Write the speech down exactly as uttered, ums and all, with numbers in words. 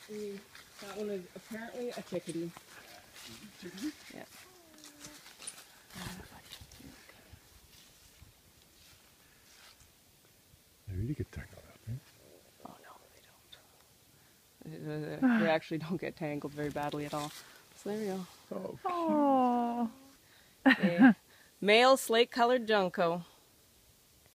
Mm, that one is apparently a chickadee. Chickadee? Yeah. They really get tangled up, eh? Oh no, they don't. Uh, They actually don't get tangled very badly at all. So there we go. Oh, Oh. Okay. Male slate-colored junco.